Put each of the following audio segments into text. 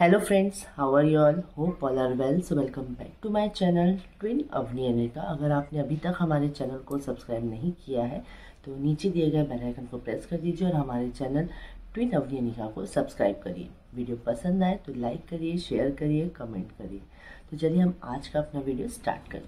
Hello friends, how are you all? Hope all are well. So welcome back to my channel twin Avni Anika. अगर आपने अभी तक हमारे channel को सब्सक्राइब नहीं किया है तो नीचे दिए गए बेल आइकन को प्रेस कर दीजिए और हमारे चैनल ट्विन अवनी अनिका को सब्सक्राइब करिए। वीडियो पसंद आए तो लाइक करिए, शेयर करिए, कमेंट करिए। तो चलिए हम आज का अपना वीडियो स्टार्ट करते हैं।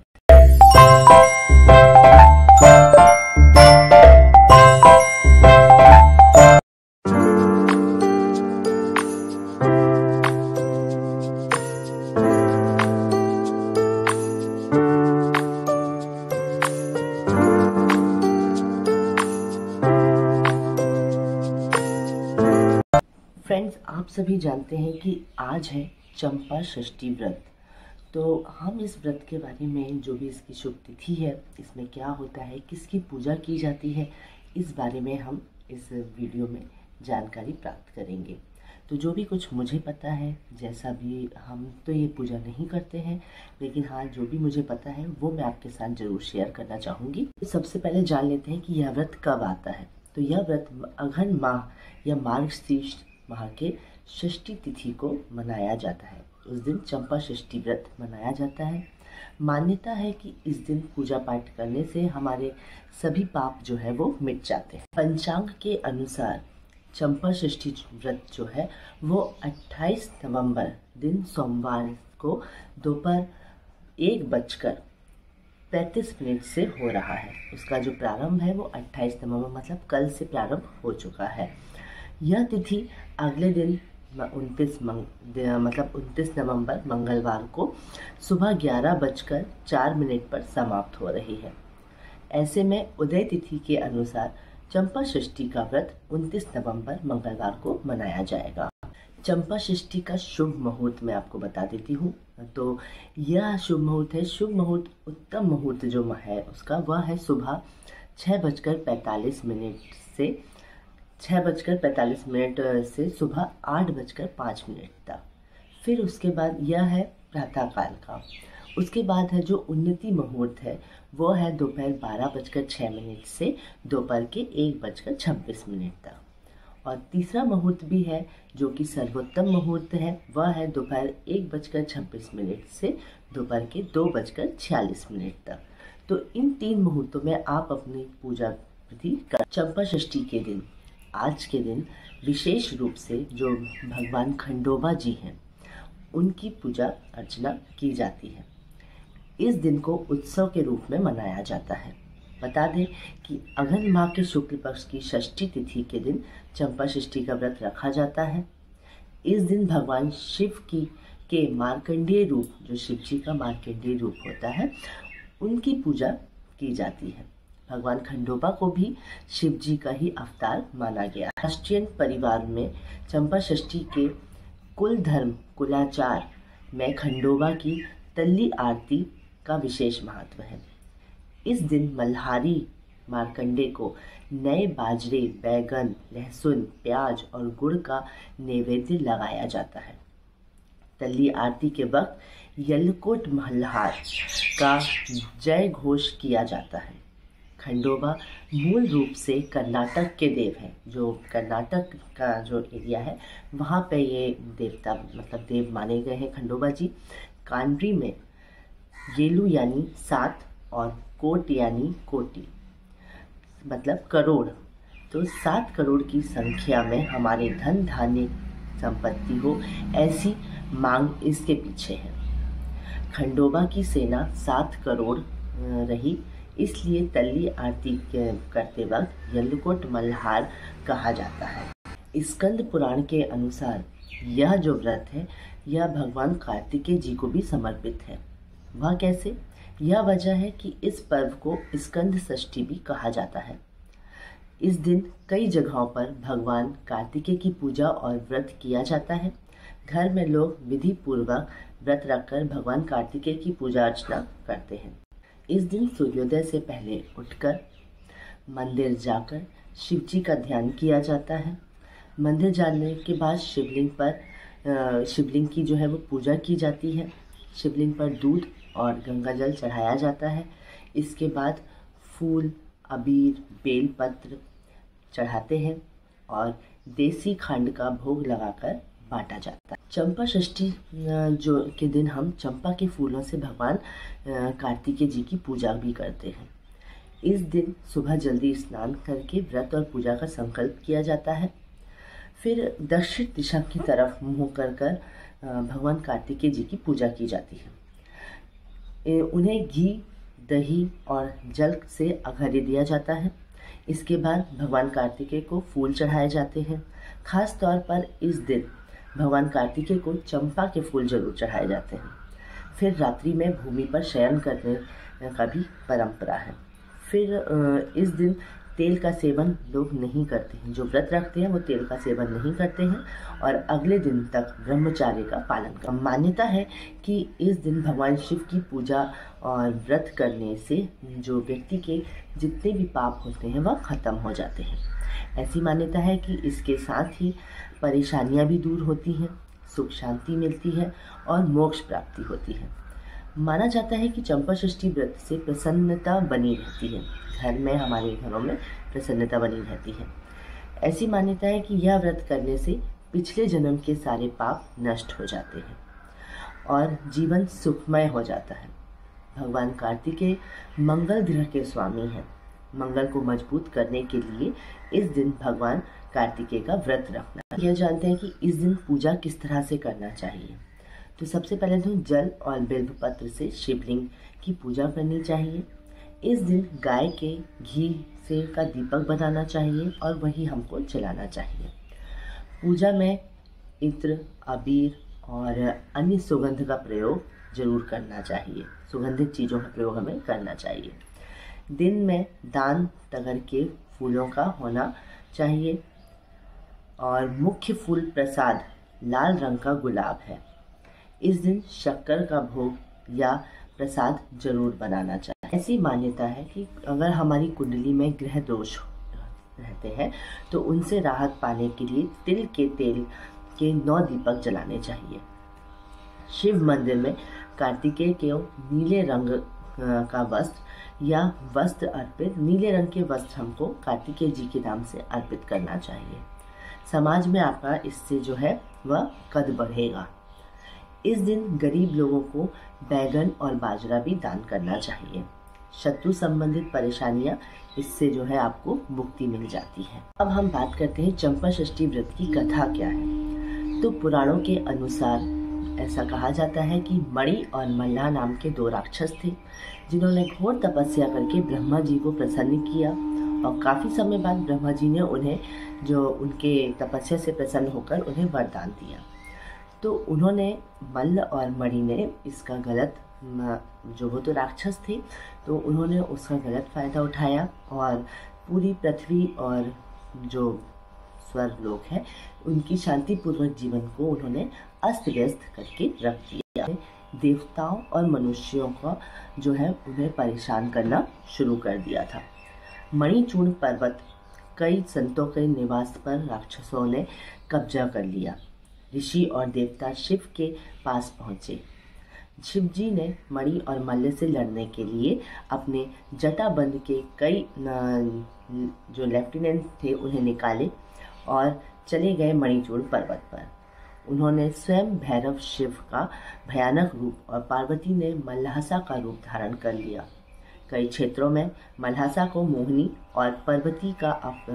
फ्रेंड्स, आप सभी जानते हैं कि आज है चंपा षष्ठी व्रत। तो हम इस व्रत के बारे में, जो भी इसकी शुभ तिथि है, इसमें क्या होता है, किसकी पूजा की जाती है, इस बारे में हम इस वीडियो में जानकारी प्राप्त करेंगे। तो जो भी कुछ मुझे पता है, जैसा भी, हम तो ये पूजा नहीं करते हैं, लेकिन हाँ जो भी मुझे पता है वो मैं आपके साथ ज़रूर शेयर करना चाहूँगी। तो सबसे पहले जान लेते हैं कि यह व्रत कब आता है। तो यह व्रत अघन माह या मार्गशीर्ष माह के षष्ठी तिथि को मनाया जाता है। उस दिन चंपा षष्ठी व्रत मनाया जाता है। मान्यता है कि इस दिन पूजा पाठ करने से हमारे सभी पाप जो है वो मिट जाते हैं। पंचांग के अनुसार चंपा षष्ठी व्रत जो है वो 28 नवंबर दिन सोमवार को दोपहर 1:35 से हो रहा है। उसका जो प्रारंभ है वो 28 नवंबर मतलब कल से प्रारंभ हो चुका है। यह तिथि अगले दिन 29 नवंबर मंगलवार को सुबह 11:04 पर समाप्त हो रही है। ऐसे में उदय तिथि के अनुसार चंपा षष्ठी का व्रत 29 नवंबर मंगलवार को मनाया जाएगा। चंपा षष्ठी का शुभ मुहूर्त मैं आपको बता देती हूँ। तो यह शुभ मुहूर्त है, शुभ मुहूर्त, उत्तम मुहूर्त जो है उसका, वह है सुबह 6:45 से 6:45 से सुबह 8:05 तक। फिर उसके बाद यह है प्रातः काल का। उसके बाद है जो उन्नति मुहूर्त है वो है दोपहर 12:06 से दोपहर के 1:26 तक। और तीसरा मुहूर्त भी है जो कि सर्वोत्तम मुहूर्त है, वह है दोपहर 1:26 से दोपहर के 2:46 तक। तो इन 3 मुहूर्तों में आप अपनी पूजा विधि कर। चंपा षष्ठी के दिन, आज के दिन विशेष रूप से जो भगवान खंडोबा जी हैं उनकी पूजा अर्चना की जाती है। इस दिन को उत्सव के रूप में मनाया जाता है। बता दें कि अघन माह के शुक्ल पक्ष की षष्ठी तिथि के दिन चंपा षष्ठी का व्रत रखा जाता है। इस दिन भगवान शिव के मार्कंडेय रूप, जो शिव जी का मार्कंडेय रूप होता है, उनकी पूजा की जाती है। भगवान खंडोबा को भी शिव जी का ही अवतार माना गया। राष्ट्रीय परिवार में चंपा षष्ठी के कुल धर्म कुलाचार में खंडोबा की तल्ली आरती का विशेष महत्व है। इस दिन मल्हारी मार्कंडे को नए बाजरे, बैगन, लहसुन, प्याज और गुड़ का नैवेद्य लगाया जाता है। तल्ली आरती के वक्त यल्लकोट मल्हार का जय घोष किया जाता है। खंडोबा मूल रूप से कर्नाटक के देव हैं। जो कर्नाटक का जो एरिया है वहाँ पे ये देवता मतलब देव माने गए हैं खंडोबा जी। कानरी में येलू यानी 7 और कोट यानी कोटि मतलब करोड़। तो 7 करोड़ की संख्या में हमारे धन धान्य संपत्ति हो, ऐसी मांग इसके पीछे है। खंडोबा की सेना 7 करोड़ रही, इसलिए तल्ली आरती करते वक्त यल्लकोट मल्हार कहा जाता है। स्कंद पुराण के अनुसार यह जो व्रत है यह भगवान कार्तिकेय जी को भी समर्पित है। वह कैसे? यह वजह है कि इस पर्व को स्कंद षष्ठी भी कहा जाता है। इस दिन कई जगहों पर भगवान कार्तिकेय की पूजा और व्रत किया जाता है। घर में लोग विधि पूर्वक व्रत रखकर भगवान कार्तिकेय की पूजा अर्चना करते हैं। इस दिन सूर्योदय से पहले उठकर मंदिर जाकर शिव जी का ध्यान किया जाता है। मंदिर जाने के बाद शिवलिंग की जो है वो पूजा की जाती है। शिवलिंग पर दूध और गंगा जल चढ़ाया जाता है। इसके बाद फूल, अबीर, बेलपत्र चढ़ाते हैं और देसी खंड का भोग लगाकर बांटा जाता है। चंपा षष्ठी जो के दिन हम चंपा के फूलों से भगवान कार्तिकेय जी की पूजा भी करते हैं। इस दिन सुबह जल्दी स्नान करके व्रत और पूजा का संकल्प किया जाता है। फिर दक्षिण दिशा की तरफ मुंह कर भगवान कार्तिकेय जी की पूजा की जाती है। उन्हें घी, दही और जल से अर्घ्य दिया जाता है। इसके बाद भगवान कार्तिकेय को फूल चढ़ाए जाते हैं। खास तौर पर इस दिन भगवान कार्तिकेय को चंपा के फूल जरूर चढ़ाए जाते हैं। फिर रात्रि में भूमि पर शयन करने का भी परंपरा है। फिर इस दिन तेल का सेवन लोग नहीं करते हैं। जो व्रत रखते हैं वो तेल का सेवन नहीं करते हैं और अगले दिन तक ब्रह्मचार्य का पालन करते हैं। मान्यता है कि इस दिन भगवान शिव की पूजा और व्रत करने से जो व्यक्ति के जितने भी पाप होते हैं वह खत्म हो जाते हैं। ऐसी मान्यता है कि इसके साथ ही परेशानियां भी दूर होती हैं, सुख शांति मिलती है और मोक्ष प्राप्ति होती है। माना जाता है कि चंपा षष्ठी व्रत से प्रसन्नता बनी रहती है। घर में, हमारे घरों में प्रसन्नता बनी रहती है। ऐसी मान्यता है कि यह व्रत करने से पिछले जन्म के सारे पाप नष्ट हो जाते हैं और जीवन सुखमय हो जाता है। भगवान कार्तिकेय मंगल ग्रह के स्वामी हैं। मंगल को मजबूत करने के लिए इस दिन भगवान कार्तिकेय का व्रत रखना। यह जानते हैं कि इस दिन पूजा किस तरह से करना चाहिए। तो सबसे पहले तो जल और बिल्व पत्र से शिवलिंग की पूजा करनी चाहिए। इस दिन गाय के घी से का दीपक बनाना चाहिए और वही हमको जलाना चाहिए। पूजा में इत्र, अबीर और अन्य सुगंध का प्रयोग जरूर करना चाहिए। सुगंधित चीज़ों का प्रयोग हमें करना चाहिए। दिन में दान तगर के फूलों का होना चाहिए और मुख्य फूल प्रसाद लाल रंग का गुलाब है। इस दिन शक्कर का भोग या प्रसाद जरूर बनाना चाहिए। ऐसी मान्यता है कि अगर हमारी कुंडली में ग्रह दोष रहते हैं तो उनसे राहत पाने के लिए तिल के तेल के 9 दीपक जलाने चाहिए। शिव मंदिर में कार्तिकेय के नीले रंग का वस्त्र या वस्त्र अर्पित, नीले रंग के वस्त्र हमको कार्तिकेय जी के नाम से अर्पित करना चाहिए। समाज में आपका इससे जो है वह कद बढ़ेगा। इस दिन गरीब लोगों को बैगन और बाजरा भी दान करना चाहिए। शत्रु संबंधित परेशानियां इससे जो है आपको मुक्ति मिल जाती है। अब हम बात करते हैं चंपा षष्ठी व्रत की कथा क्या है। तो पुराणों के अनुसार ऐसा कहा जाता है कि मणि और मल्लाह नाम के 2 राक्षस थे, जिन्होंने घोर तपस्या करके ब्रह्मा जी को प्रसन्न किया और काफ़ी समय बाद ब्रह्मा जी ने उन्हें जो उनके तपस्या से प्रसन्न होकर उन्हें वरदान दिया। तो उन्होंने मल्ल और मणि ने इसका गलत, जो वो तो राक्षस थे, तो उन्होंने उसका गलत फ़ायदा उठाया और पूरी पृथ्वी और जो स्वर्ग लोक है उनकी शांतिपूर्वक जीवन को उन्होंने अस्त व्यस्त करके रख दिया। देवताओं और मनुष्यों का जो है उन्हें परेशान करना शुरू कर दिया था। मणिचूर्ण पर्वत कई संतों के निवास पर राक्षसों ने कब्जा कर लिया। ऋषि और देवता शिव के पास पहुँचे। शिव जी ने मणि और मल्ल से लड़ने के लिए अपने जटाबंध के कई जो लेफ्टिनेंट थे उन्हें निकाले और चले गए मणिचूर्ण पर्वत पर। उन्होंने स्वयं भैरव शिव का भयानक रूप और पार्वती ने मल्हासा का रूप धारण कर लिया। कई क्षेत्रों में मल्हासा को मोहिनी और पार्वती का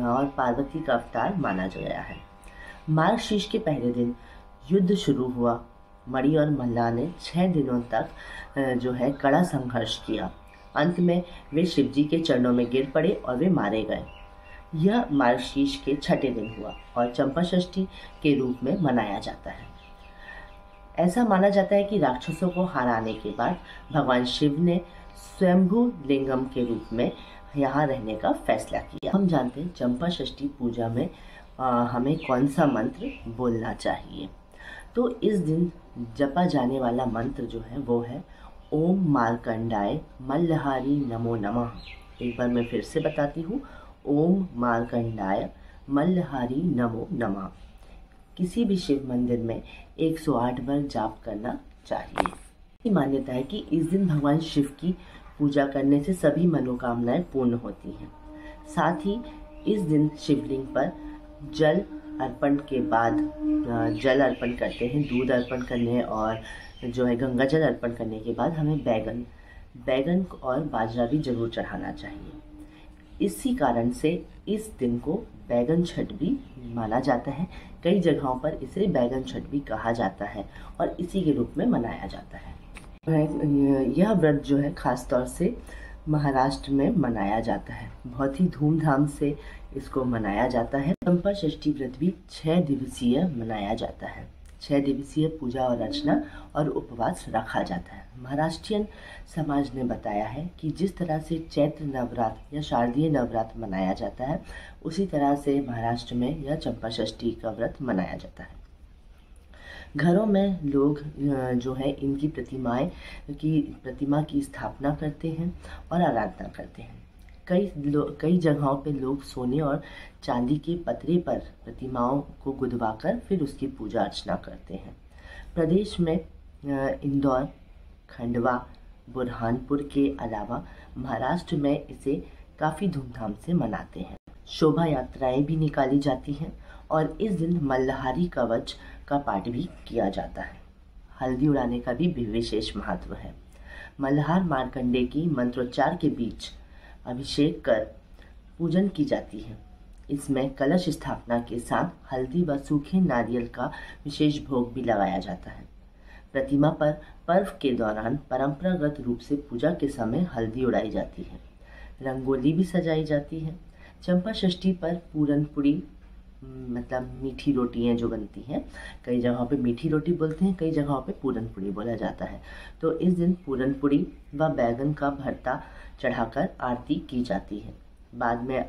अवतार माना गया है। मार्गशीर्ष के पहले दिन युद्ध शुरू हुआ। मणि और मल्लाह ने 6 दिनों तक जो है कड़ा संघर्ष किया। अंत में वे शिवजी के चरणों में गिर पड़े और वे मारे गए। यह मार्गशीर्ष के 6ठे दिन हुआ और चंपा षष्ठी के रूप में मनाया जाता है। ऐसा माना जाता है कि राक्षसों को हराने के बाद भगवान शिव ने स्वयंभू लिंगम के रूप में यहाँ रहने का फैसला किया। हम जानते हैं चंपा षष्ठी पूजा में हमें कौन सा मंत्र बोलना चाहिए। तो इस दिन जपा जाने वाला मंत्र जो है वो है ओम मार्कंडाय मल्लहारी नमो नमः। एक बार मैं फिर से बताती हूँ, ओम मार्कंडाय मल्लहारी नमो नमः। किसी भी शिव मंदिर में 108 बार जाप करना चाहिए। मान्यता है कि इस दिन भगवान शिव की पूजा करने से सभी मनोकामनाएं पूर्ण होती हैं। साथ ही इस दिन शिवलिंग पर जल अर्पण के बाद जल अर्पण करते हैं, दूध अर्पण करने और जो है गंगा जल अर्पण करने के बाद हमें बैगन और बाजरा भी जरूर चढ़ाना चाहिए। इसी कारण से इस दिन को बैगन छठ भी माना जाता है। कई जगहों पर इसे बैगन छठ भी कहा जाता है और इसी के रूप में मनाया जाता है। यह व्रत जो है खास तौर से महाराष्ट्र में मनाया जाता है, बहुत ही धूमधाम से इसको मनाया जाता है। चंपा षष्ठी व्रत भी 6 दिवसीय मनाया जाता है। 6 दिवसीय पूजा और अर्चना और उपवास रखा जाता है। महाराष्ट्रियन समाज ने बताया है कि जिस तरह से चैत्र नवरात्र या शारदीय नवरात्र मनाया जाता है, उसी तरह से महाराष्ट्र में यह चंपा षष्ठी का व्रत मनाया जाता है। घरों में लोग जो है इनकी प्रतिमा की स्थापना करते हैं और आराधना करते हैं। कई जगहों पे लोग सोने और चांदी के पतरे पर प्रतिमाओं को गुदवाकर फिर उसकी पूजा अर्चना करते हैं। प्रदेश में इंदौर, खंडवा, बुरहानपुर के अलावा महाराष्ट्र में इसे काफ़ी धूमधाम से मनाते हैं। शोभा यात्राएं भी निकाली जाती हैं और इस दिन मल्लहारी कवच का पाठ भी किया जाता है। हल्दी उड़ाने का भी विशेष महत्व है। मल्लहार मार्कंडे की मंत्रोच्चार के बीच अभिषेक कर पूजन की जाती है। इसमें कलश स्थापना के साथ हल्दी व सूखे नारियल का विशेष भोग भी लगाया जाता है। प्रतिमा पर पर्व के दौरान परंपरागत रूप से पूजा के समय हल्दी उड़ाई जाती है, रंगोली भी सजाई जाती है। चंपा षष्ठी पर पूरनपुरी मतलब मीठी रोटियाँ जो बनती हैं, कई जगहों पे मीठी रोटी बोलते हैं, कई जगहों पे पूरनपुरी बोला जाता है। तो इस दिन पूरनपुरी व बैगन का भरता चढ़ाकर आरती की जाती है। बाद में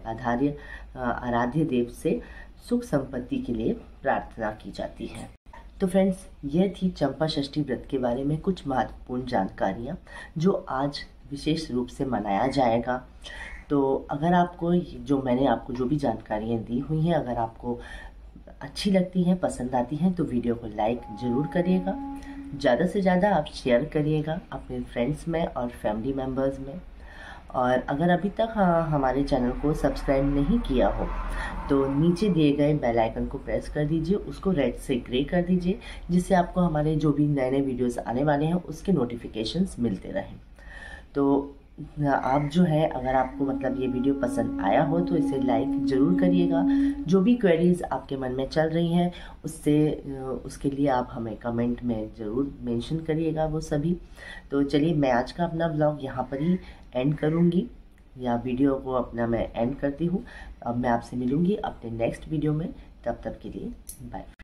आराध्य देव से सुख संपत्ति के लिए प्रार्थना की जाती है। तो फ्रेंड्स, ये थी चंपा षष्ठी व्रत के बारे में कुछ महत्वपूर्ण जानकारियाँ जो आज विशेष रूप से मनाया जाएगा। तो अगर आपको मैंने आपको जो भी जानकारियाँ दी हुई हैं, अगर आपको अच्छी लगती हैं, पसंद आती हैं, तो वीडियो को लाइक ज़रूर करिएगा। ज़्यादा से ज़्यादा आप शेयर करिएगा अपने फ्रेंड्स में और फैमिली मेम्बर्स में। और अगर अभी तक हमारे चैनल को सब्सक्राइब नहीं किया हो तो नीचे दिए गए बेल आइकन को प्रेस कर दीजिए, उसको रेड से ग्रे कर दीजिए, जिससे आपको हमारे जो भी नए नए वीडियोस आने वाले हैं उसके नोटिफिकेशंस मिलते रहें। तो आप जो है, अगर आपको मतलब ये वीडियो पसंद आया हो तो इसे लाइक ज़रूर करिएगा। जो भी क्वेरीज आपके मन में चल रही हैं उसके लिए आप हमें कमेंट में ज़रूर मेंशन करिएगा वो सभी। तो चलिए, मैं आज का अपना व्लॉग यहाँ पर ही एंड करूँगी, या वीडियो को अपना मैं एंड करती हूँ। अब मैं आपसे मिलूँगी अपने नेक्स्ट वीडियो में, तब तक के लिए बाय।